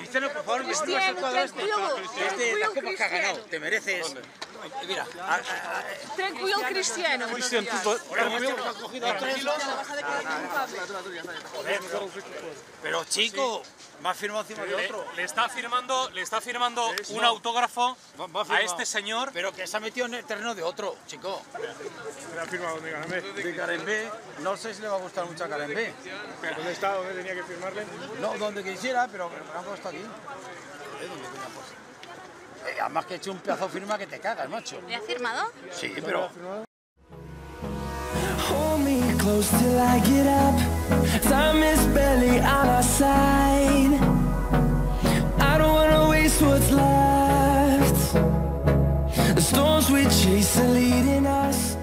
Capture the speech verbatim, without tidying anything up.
Cristiano, por favor, me subas el cuadro este. Este, las copas que ha ganado, te mereces. Mira, a, a, a, Tranquilo, Cristiano. Cristian, tú... tranquilo. Ha cogido a tres. Pero chico, me ha firmado encima de otro. Le, le está firmando, le está firmando un autógrafo a este señor. Pero que se ha metido en el terreno de otro, chico. Le ha firmado de Carembé. De Carembé, no sé si le va a gustar mucho a Carembé. ¿Dónde está? ¿Dónde tenía que firmarle? No, donde quisiera, pero me lo han puesto aquí. Eh, ¿dónde coño ha puesto? Eh, además que he hecho un pedazo de firma que te cagas, macho. ¿Le ha firmado? Sí, pero... Hold me close till I get up. Time is barely on our side. I don't wanna waste what's left. The storms we chase are leading us.